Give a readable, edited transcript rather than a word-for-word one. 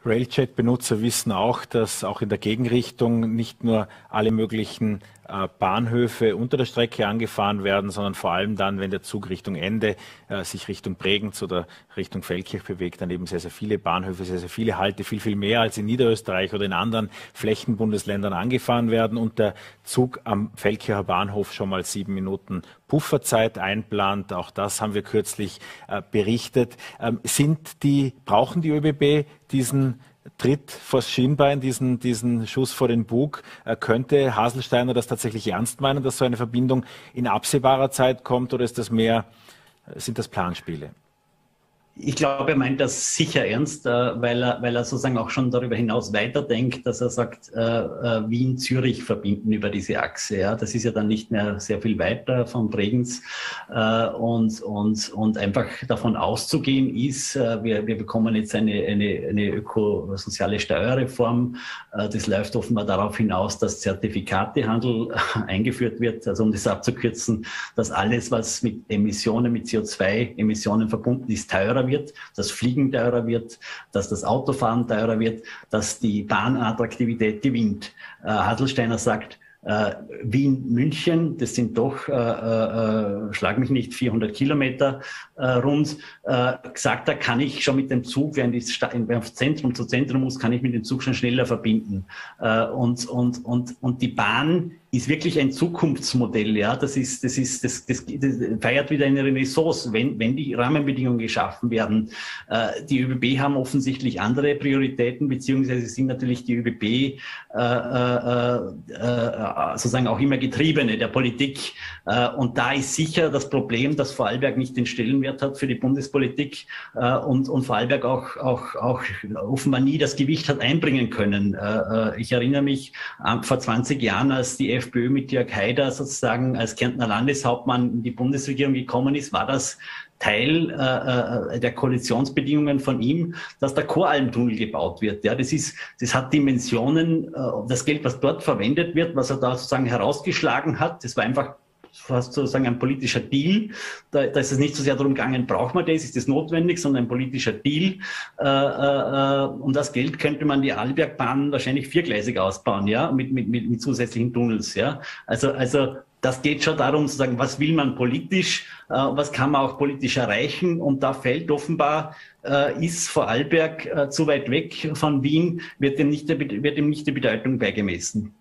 Railjet-Benutzer wissen auch, dass auch in der Gegenrichtung nicht nur alle möglichen Bahnhöfe unter der Strecke angefahren werden, sondern vor allem dann, wenn der Zug Richtung Ende sich Richtung Bregenz oder Richtung Feldkirch bewegt, dann eben sehr, sehr viele Bahnhöfe, sehr, sehr viele Halte, viel, viel mehr als in Niederösterreich oder in anderen Flächenbundesländern angefahren werden und der Zug am Feldkircher Bahnhof schon mal 7 Minuten Pufferzeit einplant. Auch das haben wir kürzlich berichtet. Brauchen die ÖBB diesen Tritt vors Schienbein, diesen Schuss vor den Bug? Könnte Haselsteiner das tatsächlich ernst meinen, dass so eine Verbindung in absehbarer Zeit kommt, oder sind das Planspiele? Ich glaube, er meint das sicher ernst, weil er sozusagen auch schon darüber hinaus weiterdenkt, dass er sagt, Wien-Zürich verbinden über diese Achse. Ja, das ist ja dann nicht mehr sehr viel weiter von Bregenz. Und einfach davon auszugehen ist, wir bekommen jetzt eine ökosoziale Steuerreform. Das läuft offenbar darauf hinaus, dass Zertifikatehandel eingeführt wird. Also um das abzukürzen, dass alles, was mit Emissionen, mit CO2-Emissionen verbunden ist, teurer wird, dass Fliegen teurer wird, dass das Autofahren teurer wird, dass die Bahnattraktivität gewinnt. Haselsteiner sagt, Wien-München, das sind doch, schlag mich nicht, 400 Kilometer rund, gesagt, da kann ich schon mit dem Zug, wenn ich Zentrum zu Zentrum muss, kann ich mit dem Zug schon schneller verbinden. Und die Bahn ist wirklich ein Zukunftsmodell, ja. Das feiert wieder eine Renaissance, wenn die Rahmenbedingungen geschaffen werden. Die ÖBB haben offensichtlich andere Prioritäten, beziehungsweise sind natürlich die ÖBB sozusagen auch immer Getriebene der Politik. Und da ist sicher das Problem, dass Vorarlberg nicht den Stellenwert hat für die Bundespolitik und Vorarlberg auch offenbar nie das Gewicht hat einbringen können. Ich erinnere mich vor 20 Jahren, als die FPÖ mit Jörg Haider sozusagen als Kärntner Landeshauptmann in die Bundesregierung gekommen ist, war das Teil der Koalitionsbedingungen von ihm, dass der Koralmtunnel gebaut wird. Ja, das hat Dimensionen, das Geld, was dort verwendet wird, was er da sozusagen herausgeschlagen hat, das war einfach fast sozusagen ein politischer Deal. Da ist es nicht so sehr darum gegangen, braucht man das, ist das notwendig, sondern ein politischer Deal. Um das Geld könnte man die Arlbergbahn wahrscheinlich viergleisig ausbauen, ja, mit zusätzlichen Tunnels, ja. Also das geht schon darum zu sagen, was will man politisch, was kann man auch politisch erreichen, und da fällt offenbar, ist Vorarlberg zu weit weg von Wien, wird ihm nicht die Bedeutung beigemessen.